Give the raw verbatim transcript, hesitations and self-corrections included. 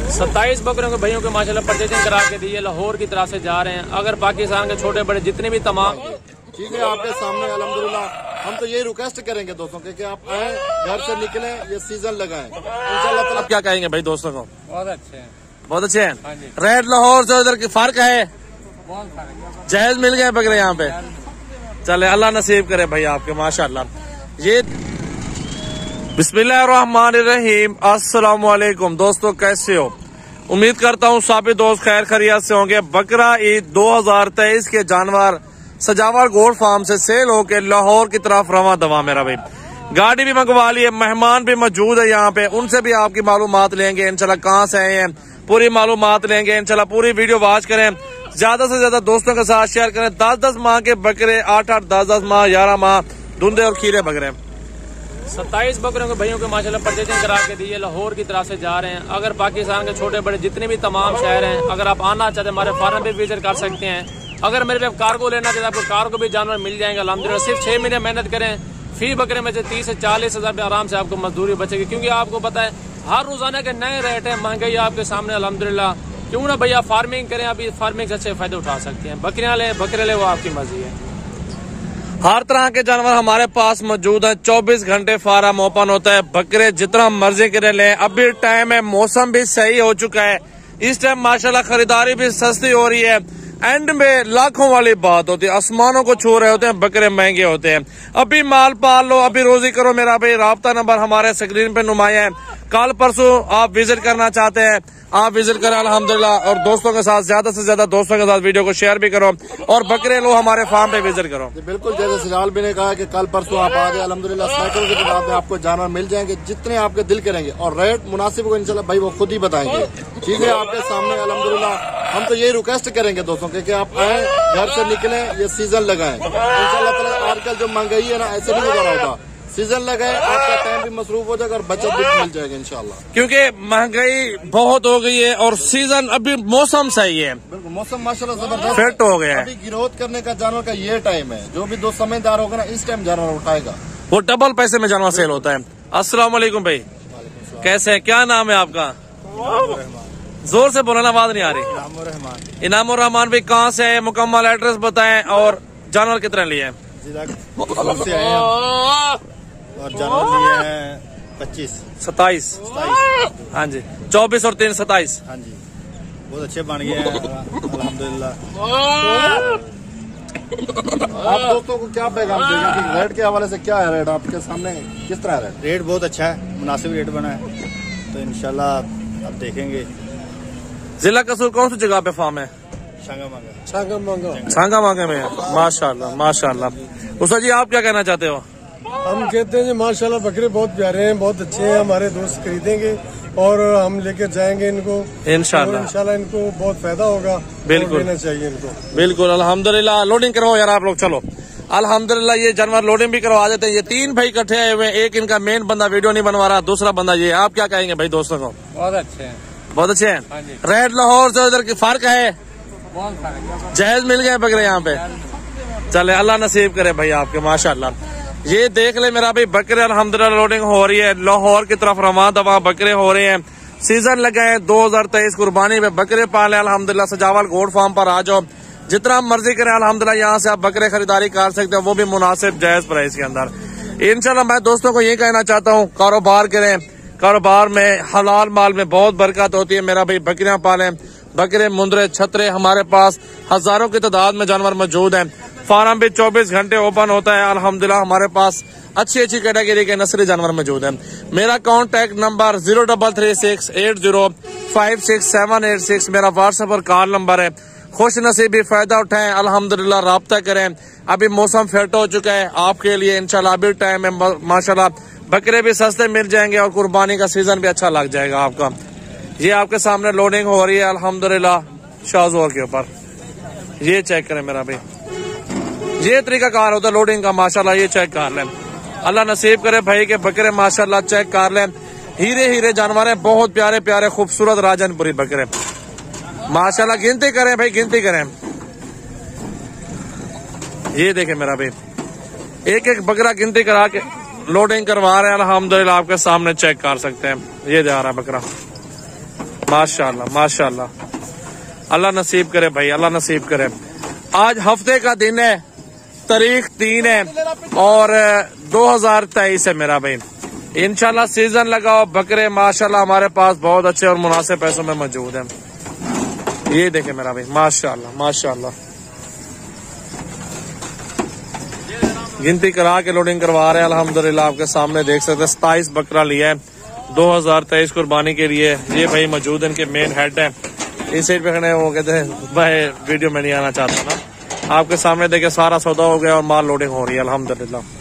सत्ताईस बकरों के भाइयों के माशाल्लाह परचेजिंग करा के दिए, लाहौर की तरफ से जा रहे हैं। अगर पाकिस्तान के छोटे बड़े जितने भी तमाम ठीक है आपके सामने अल्हम्दुलिल्लाह हम तो यही रिक्वेस्ट करेंगे दोस्तों के कि आप आए, घर से निकले, ये सीजन लगाएं इंशाल्लाह। आप क्या कहेंगे भाई दोस्तों को? बहुत अच्छे हैं, बहुत अच्छे हैं। रेड लाहौर से उधर की फर्क है, बहुत फर्क है। जहेज मिल गए बकरे यहाँ पे। चले अल्लाह नसीब करे भाई आपके माशाल्लाह। ये बिस्मिल्लाहिर्रहमानिर्रहीम, अस्सलाम वालेकुम दोस्तों, कैसे हो? उम्मीद करता हूँ सभी दोस्त खैर खैरियत से होंगे। बकरा ईद दो हजार तेईस के जानवर सजावट गोल्ड फार्म से सेल होके लाहौर की तरफ रवा दवा मेरा भाई। गाड़ी भी मंगवा ली है, मेहमान भी मौजूद है यहाँ पे, उनसे भी आपकी मालूमात लेंगे इंशाल्लाह, कहाँ से आए हैं पूरी मालूमात लेंगे इंशाल्लाह। पूरी वीडियो वॉच करें, ज्यादा से ज्यादा दोस्तों के साथ शेयर करें। दस दस माह के बकरे, आठ आठ दस दस माह, ग्यारह माह धुंधे और खीरे बकरे। सत्ताईस बकरों के भाइयों के माशाल्लाह परचेजिंग करा के दिए, लाहौर की तरफ से जा रहे हैं। अगर पाकिस्तान के छोटे बड़े जितने भी तमाम शहर हैं, अगर आप आना चाहते हैं हमारे फार्म पे विजिट कर सकते हैं। अगर मेरे पे कार्गो लेना चाहते हैं आपको कार्गो भी जानवर मिल जाएंगे अल्हम्दुलिल्लाह। सिर्फ छह महीने मेहनत करें, फी बकरे में से तीस से चालीस हजार रुपये आराम से आपको मजदूरी बचेगी। क्योंकि आपको पता है हर रोजाना के नए रेट है, महंगाई आपके सामने अल्हम्दुलिल्लाह। क्यों ना भैया फार्मिंग करें, अभी फार्मिंग से अच्छे फायदे उठा सकते हैं। बकरियां ले बकरे ले वो आपकी मर्जी है। हर तरह के जानवर हमारे पास मौजूद है, चौबीस घंटे फार्म ओपन होता है। बकरे जितना मर्जी करे ले। अभी टाइम है, मौसम भी सही हो चुका है, इस टाइम माशाल्लाह खरीदारी भी सस्ती हो रही है। एंड में लाखों वाली बात होती है, आसमानों को छू रहे होते हैं, बकरे महंगे होते हैं। अभी माल पाल लो, अभी रोजी करो मेरा भाई। राब्ता नंबर हमारे स्क्रीन पे नुमाया है। कल परसों आप विजिट करना चाहते हैं आप विजिट करें अल्हम्दुलिल्लाह। और दोस्तों के साथ ज्यादा से ज्यादा दोस्तों के साथ वीडियो को शेयर भी करो और बकरे लो हमारे फार्म पे विजिट करो। बिल्कुल, जैसे सिराल भी ने कहा कि कल परसों आप आ जाए अल्हम्दुलिल्लाह, साइकिल की दुकान में आपको जानवर मिल जाएंगे जितने आपके दिल करेंगे, और रेट मुनासिब को इंशाल्लाह भाई वो खुद ही बताएंगे। ठीक है आपके सामने अल्हम्दुलिल्लाह हम तो यही रिक्वेस्ट करेंगे दोस्तों के कि आप आए, घर से निकले, ये सीजन लगाएं इंशाल्लाह। आजकल जो महंगाई है ना, ऐसे नहीं गुजारा होगा। सीजन लगाए, आपका टाइम भी मसरूफ हो जाएगा और बचत भी मिल जाएगा इंशाल्लाह। क्योंकि महंगाई बहुत हो गई है और सीजन अभी मौसम सही है, बिल्कुल मौसम माशाल्लाह जबरदस्त फिट हो गया है। अभी गिरोथ करने का जानवर का ये टाइम है, जो भी दो समझदार होगा ना इस टाइम जानवर उठाएगा, वो डबल पैसे में जानवर सेल होता है। अस्सलाम वालेकुम भाई, कैसे है, क्या नाम है आपका? जोर से बोलना, आवाज नहीं आ रही। इनामुर रहमान भाई, कहाँ से है, मुकम्मल एड्रेस बताएं और जानवर कितने लिए? और जानवर लिए हैं पच्चीस सताईस हाँ जी, चौबीस और तीन सताईस। हाँ जी, बहुत अच्छे बन गए हैं अल्हम्दुलिल्लाह। आप दोस्तों को क्या पैगाम देगा कि रेट के हवाले से क्या है रेट आपके सामने, किस तरह रेट? रेट बहुत अच्छा है, मुनासिब रेट बना है, तो इंशाल्लाह आप देखेंगे। जिला कसूर कौन सी जगह पे फार्म है? छांगा छांगा मांगे में है। माशाल्लाह माशाल्लाह। उषा जी आप क्या कहना चाहते हो? हम कहते हैं जी माशाल्लाह बकरे बहुत प्यारे हैं, बहुत अच्छे हैं, हमारे दोस्त खरीदेंगे और हम लेके जाएंगे इनको इंशाल्लाह। इंशाल्लाह इनको बहुत फायदा होगा, बिल्कुल लेना चाहिए इनको। बिल्कुल अल्हम्दुलिल्लाह। लोडिंग करो यार आप लोग, चलो अल्हम्दुलिल्लाह। ये जानवर लोडिंग भी करवा देते हैं। ये तीन भाई इकट्ठे आए हुए हैं, एक इनका मेन बंदा वीडियो नहीं बनवा रहा, दूसरा बंदा ये। आप क्या कहेंगे भाई दोस्तों को? बहुत अच्छे हैं, बहुत अच्छे हैं। रेड लाहौर से उधर की फर्क है, बहुत फर्क है। जहेज मिल गए बकरे यहाँ पे। चले अल्लाह नसीब करे भाई आपके माशाल्लाह। ये देख ले मेरा भाई, बकरे अल्हम्दुलिल्लाह लोडिंग हो रही है, लाहौर की तरफ रवा दवा बकरे हो रहे हैं। सीजन लगे हैं दो हजार तेईस, कुर्बानी में बकरे पाले अल्हम्दुलिल्लाह। सजावल गोल्ड फार्म पर आ जाओ, जितना मर्जी करें अल्हम्दुलिल्लाह, यहाँ से आप बकरे खरीदारी कर सकते हैं, वो भी मुनासिब जायज प्राइस के अंदर इंशाल्लाह। मैं दोस्तों को ये कहना चाहता हूँ, कारोबार करें, कारोबार में हलाल माल में बहुत बरकत होती है मेरा भाई। बकरियां पालें, बकरे मुंदरे छतरे हमारे पास हजारों की तादाद में जानवर मौजूद हैं। फार्म भी चौबीस घंटे ओपन होता है अल्हम्दुलिल्लाह। हमारे पास अच्छी अच्छी कैटेगरी के नस्ली जानवर मौजूद हैं। मेरा contact number zero double three six eight zero five six seven eight six मेरा व्हाट्सएप और कॉल नंबर है। खुश नसीबी फायदा उठाएं अल्हम्दुलिल्लाह, राब्ता करें। अभी मौसम फिट हो चुका है आपके लिए इंशाल्लाह। अभी टाइम है माशाल्लाह, बकरे भी सस्ते मिल जाएंगे और कुर्बानी का सीजन भी अच्छा लग जाएगा आपका। ये आपके सामने लोडिंग हो रही है अल्हम्दुलिल्लाह शाहजोर के ऊपर। ये चेक करें मेरा भाई, ये तरीका कार होता है लोडिंग का माशाल्लाह। ये चेक कर लें, अल्लाह नसीब करे भाई के बकरे माशाल्लाह चेक कर लें। हीरे हीरे जानवर हैं, बहुत प्यारे प्यारे खूबसूरत राजनपुरी बकरे माशाल्लाह। गिनती करें भाई, गिनती करें। ये देखें मेरा भाई, एक एक बकरा गिनती करा के लोडिंग करवा रहे हैं अल्हम्दुलिल्लाह। आपके सामने चेक कर सकते हैं, ये जा रहा है बकरा। माशाल्लाह माशाल्लाह, अल्लाह नसीब करे भाई, अल्लाह नसीब करे। आज हफ्ते का दिन है, तारीख तीन है और दो हजार तेईस है मेरा भाई। इंशाल्लाह सीजन लगाओ बकरे माशाल्लाह हमारे पास बहुत अच्छे और मुनासिब पैसों में मौजूद हैं। ये देखे मेरा भाई माशाल्लाह माशाल्लाह, गिनती करा के लोडिंग करवा रहे हैं अल्हम्दुलिल्लाह। आपके सामने देख सकते हैं सताईस बकरा लिया है दो हजार तेईस कुर्बानी के लिए। ये भाई मौजूद इनके मेन हेड है, इस साइड पे खड़े वो कहते हैं भाई वीडियो में नहीं आना चाहता ना। आपके सामने देखे सारा सौदा हो गया और माल लोडिंग हो रही है अल्हम्दुलिल्लाह।